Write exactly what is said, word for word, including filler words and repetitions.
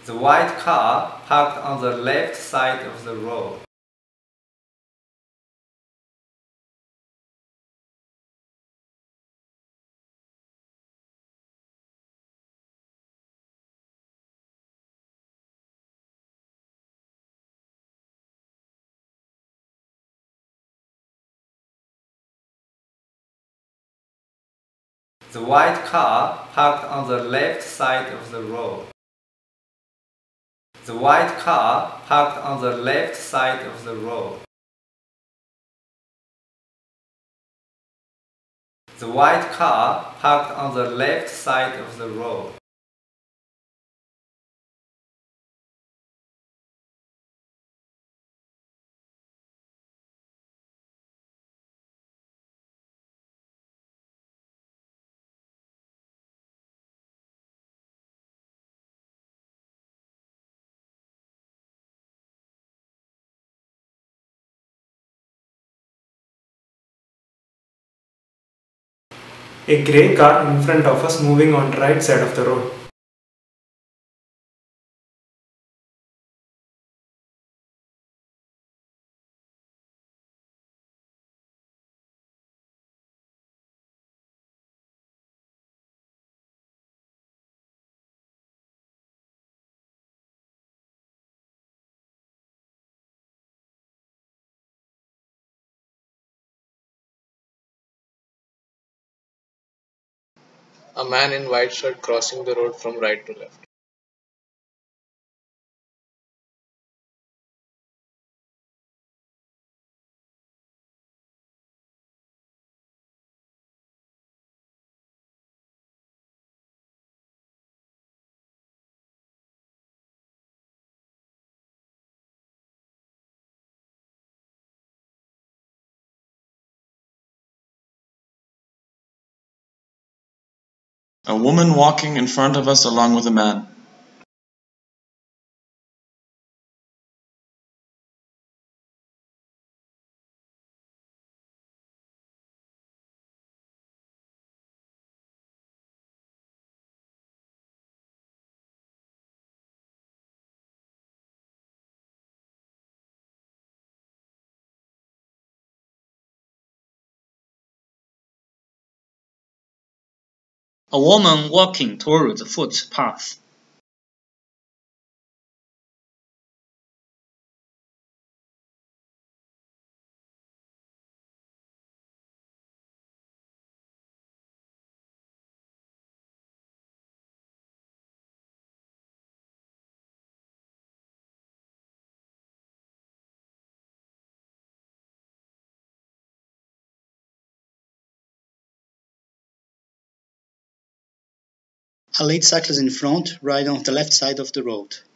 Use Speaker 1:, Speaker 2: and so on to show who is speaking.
Speaker 1: The white car parked on the left side of the road. The white car parked on the left side of the road. The white car parked on the left side of the road. The white car parked on the left side of the road.
Speaker 2: A grey car in front of us moving on the right side of the road.
Speaker 3: A man in white shirt crossing the road from right to left.
Speaker 4: A woman walking in front of us along with a man.
Speaker 5: A woman walking toward the footpath.
Speaker 6: A late cyclist in front, riding on the left side of the road.